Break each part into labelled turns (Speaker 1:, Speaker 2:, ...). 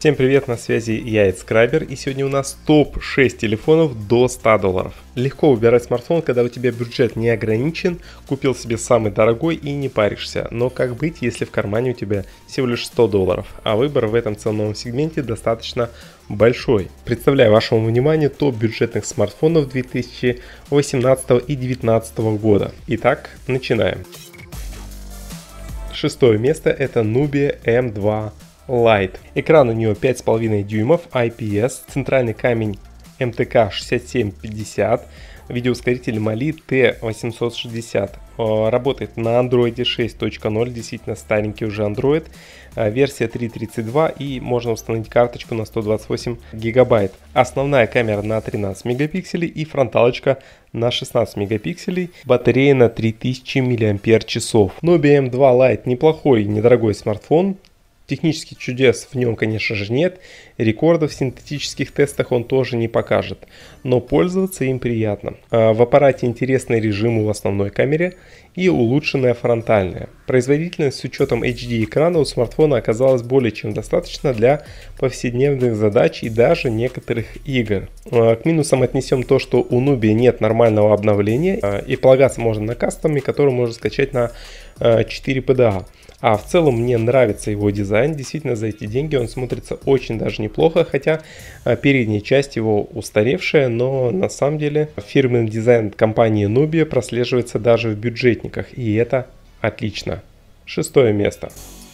Speaker 1: Всем привет, на связи я, Скрайбер, и сегодня у нас топ-6 телефонов до $100. Легко выбирать смартфон, когда у тебя бюджет не ограничен, купил себе самый дорогой и не паришься. Но как быть, если в кармане у тебя всего лишь $100, а выбор в этом ценовом сегменте достаточно большой. Представляю вашему вниманию топ бюджетных смартфонов 2018 и 2019 года. Итак, начинаем. Шестое место — это Nubia M2 Lite. Экран у нее 5,5 дюймов, IPS, центральный камень MTK 6750, видеоускоритель Mali T860. Работает на Android 6.0, действительно старенький уже Android. Версия 3.32 и можно установить карточку на 128 гигабайт. Основная камера на 13 мегапикселей и фронталочка на 16 мегапикселей. Батарея на 3000 мАч. Nubia M2 Lite неплохой, недорогой смартфон. Технических чудес в нем, конечно же, нет, рекордов в синтетических тестах он тоже не покажет, но пользоваться им приятно. В аппарате интересный режим в основной камере и улучшенная фронтальная. Производительность с учетом HD экрана у смартфона оказалась более чем достаточно для повседневных задач и даже некоторых игр. К минусам отнесем то, что у Nubia нет нормального обновления и полагаться можно на кастоме, который можно скачать на 4 PDA. А в целом мне нравится его дизайн, действительно за эти деньги он смотрится очень даже неплохо, хотя передняя часть его устаревшая, но на самом деле фирменный дизайн компании Nubia прослеживается даже в бюджетниках, и это отлично. Шестое место.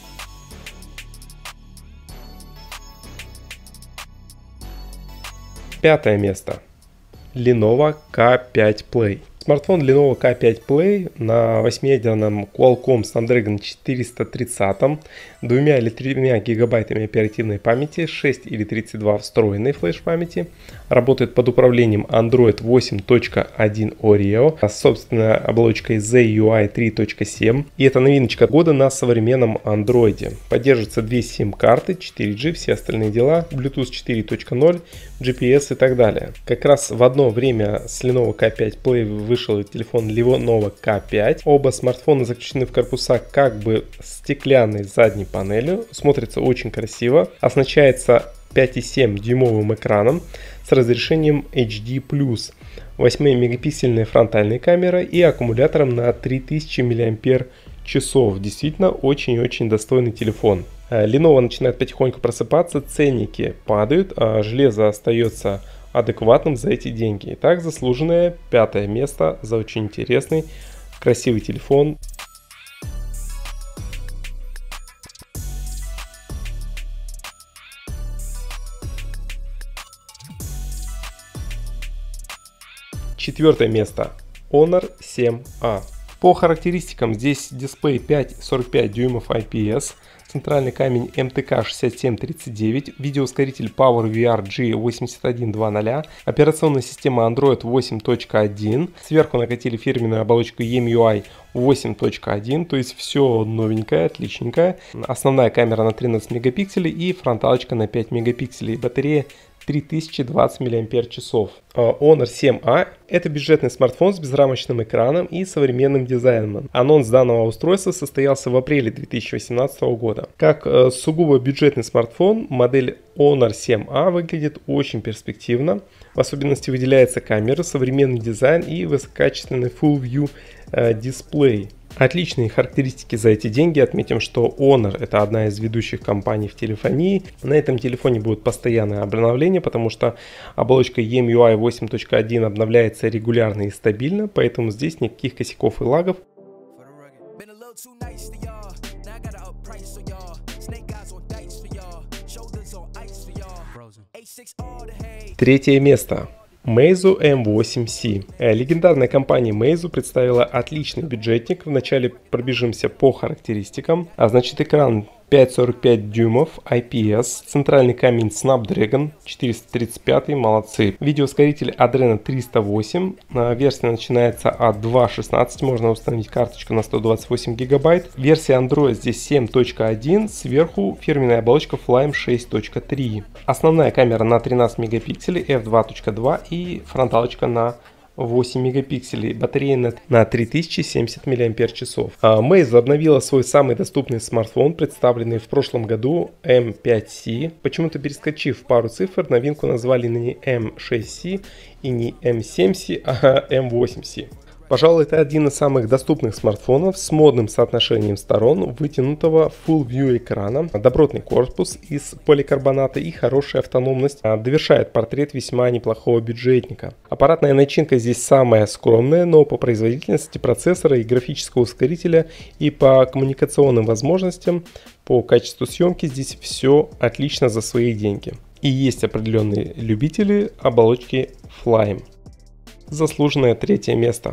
Speaker 1: Пятое место. Lenovo K5 Play. Смартфон Lenovo K5 Play на 8-ядерном Qualcomm Snapdragon 430, 2 или 3 гигабайтами оперативной памяти, 6 или 32 встроенной флеш-памяти, работает под управлением Android 8.1 Oreo с собственной оболочкой ZUI 3.7, и это новиночка года на современном Android. Поддерживаются 2 SIM-карты, 4G, все остальные дела, Bluetooth 4.0, GPS и так далее. Как раз в одно время с Lenovo K5 Play вышел телефон Lenovo K5. Оба смартфона заключены в корпуса как бы стеклянной задней панелью. Смотрится очень красиво. Оснащается 5,7 дюймовым экраном с разрешением HD+, 8-мегапиксельной фронтальной камерой и аккумулятором на 3000 мАч. Действительно очень-очень достойный телефон. Lenovo начинает потихоньку просыпаться, ценники падают, а железо остается адекватным за эти деньги. Итак, заслуженное пятое место за очень интересный, красивый телефон. Четвертое место. Honor 7A. По характеристикам здесь дисплей 5,45 дюймов IPS, центральный камень MTK 6739, видеоускоритель PowerVR G8120, операционная система Android 8.1, сверху накатили фирменную оболочку EMUI 8.1, то есть все новенькое, отличненькое. Основная камера на 13 мегапикселей и фронталочка на 5 мегапикселей, батарея 3020 мАч. Honor 7A – это бюджетный смартфон с безрамочным экраном и современным дизайном. Анонс данного устройства состоялся в апреле 2018 года. Как сугубо бюджетный смартфон, модель Honor 7A выглядит очень перспективно. В особенности выделяется камера, современный дизайн и высококачественный Full View дисплей. Отличные характеристики за эти деньги. Отметим, что Honor — это одна из ведущих компаний в телефонии. На этом телефоне будет постоянное обновление, потому что оболочка EMUI 8.1 обновляется регулярно и стабильно, поэтому здесь никаких косяков и лагов. Третье место. Meizu M8C. Легендарная компания Meizu представила отличный бюджетник. Вначале пробежимся по характеристикам. Значит, экран 5,45 дюймов, IPS, центральный камень Snapdragon 435, молодцы. Видеоускоритель Adreno 308, версия начинается от 2.16, можно установить карточку на 128 гигабайт. Версия Android здесь 7.1, сверху фирменная оболочка Flyme 6.3. Основная камера на 13 мегапикселей, f2.2 и фронталочка на 8 мегапикселей, батарея на 3070 мАч. Meizu обновила свой самый доступный смартфон, представленный в прошлом году, M5C. Почему-то перескочив пару цифр, новинку назвали не M6C и не M7C, а M8C. Пожалуй, это один из самых доступных смартфонов с модным соотношением сторон, вытянутого Full View экрана, добротный корпус из поликарбоната и хорошая автономность довершает портрет весьма неплохого бюджетника. Аппаратная начинка здесь самая скромная, но по производительности процессора и графического ускорителя и по коммуникационным возможностям, по качеству съемки здесь все отлично за свои деньги. И есть определенные любители оболочки Flyme. Заслуженное третье место.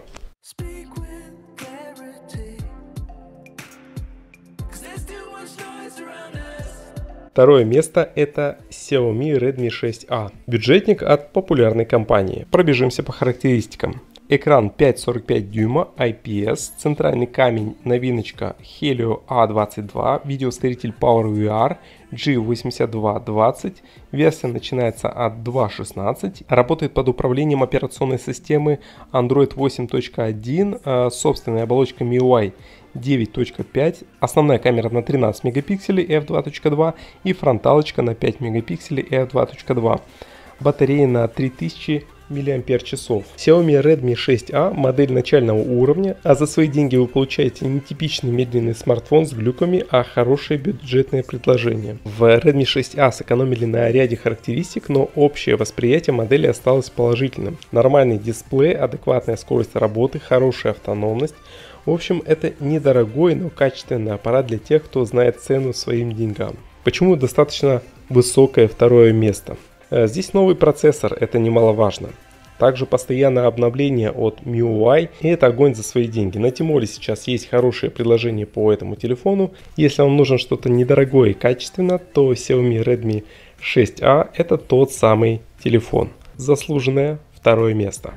Speaker 1: Второе место это Xiaomi Redmi 6A. Бюджетник от популярной компании. Пробежимся по характеристикам. Экран 5,45 дюйма IPS, центральный камень новиночка Helio A22, видеоускоритель PowerVR G8220, версия начинается от 2.16, работает под управлением операционной системы Android 8.1, собственной оболочкой MIUI 9.5, основная камера на 13 мегапикселей f2.2 и фронталочка на 5 мегапикселей f2.2. Батарея на 3000 мАч. Xiaomi Redmi 6A модель начального уровня, а за свои деньги вы получаете не типичный медленный смартфон с глюками, а хорошее бюджетное предложение. В Redmi 6A сэкономили на ряде характеристик, но общее восприятие модели осталось положительным. Нормальный дисплей, адекватная скорость работы, хорошая автономность. В общем, это недорогой, но качественный аппарат для тех, кто знает цену своим деньгам. Почему достаточно высокое второе место? Здесь новый процессор, это немаловажно. Также постоянное обновление от MIUI, и это огонь за свои деньги. На Тимоле сейчас есть хорошее предложение по этому телефону. Если вам нужно что-то недорогое и качественно, то Xiaomi Redmi 6A это тот самый телефон. Заслуженное второе место.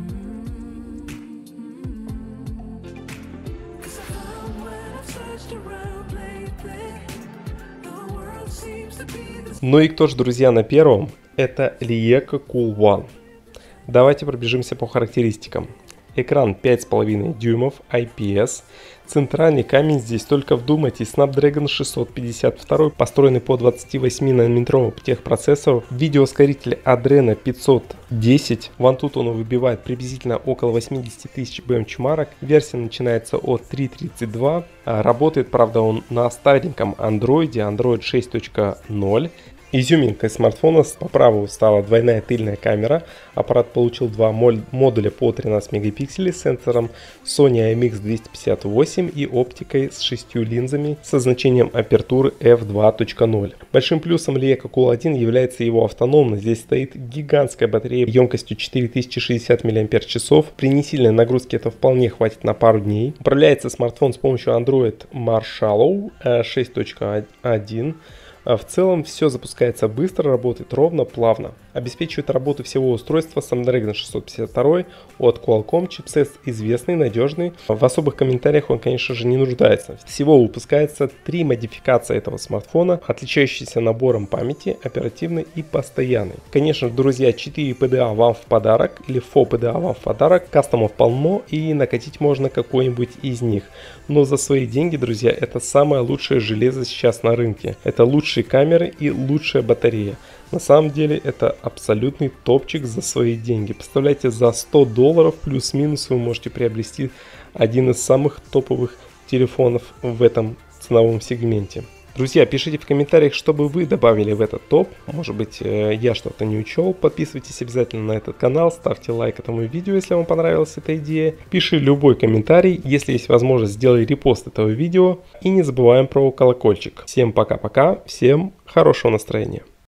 Speaker 1: Ну и кто же, друзья, на первом? Это Lieco Cool One. Давайте пробежимся по характеристикам. Экран 5,5 дюймов IPS. Центральный камень, здесь только вдумайтесь, Snapdragon 652, построенный по 28-нанометровому техпроцессору. Видеоускоритель Adreno 510. Вантут он выбивает приблизительно около 80 тысяч бенчмарок. Версия начинается от 3.32. Работает, правда, он на стареньком Android 6.0. Изюминкой смартфона по праву стала двойная тыльная камера. Аппарат получил два модуля по 13 мегапикселей с сенсором Sony IMX258 и оптикой с 6 линзами со значением апертуры f2.0. Большим плюсом Lieco Cool 1 является его автономность. Здесь стоит гигантская батарея емкостью 4060 мАч. При несильной нагрузке это вполне хватит на пару дней. Управляется смартфон с помощью Android Marshmallow 6.1. В целом все запускается быстро, работает ровно, плавно. Обеспечивает работу всего устройства Snapdragon 652 от Qualcomm, чипсет известный, надежный. В особых комментариях он, конечно же, не нуждается. Всего выпускается 3 модификации этого смартфона, отличающиеся набором памяти, оперативной и постоянной. Конечно, друзья, 4 PDA вам в подарок или FO PDA вам в подарок. Кастомов полно и накатить можно какой-нибудь из них. Но за свои деньги, друзья, это самое лучшее железо сейчас на рынке. Это лучшие камеры и лучшая батарея. На самом деле это абсолютный топчик за свои деньги. Представляете, за $100 плюс-минус вы можете приобрести один из самых топовых телефонов в этом ценовом сегменте. Друзья, пишите в комментариях, что бы вы добавили в этот топ. Может быть, я что-то не учел. Подписывайтесь обязательно на этот канал, ставьте лайк этому видео, если вам понравилась эта идея. Пиши любой комментарий, если есть возможность, сделай репост этого видео. И не забываем про колокольчик. Всем пока-пока, всем хорошего настроения.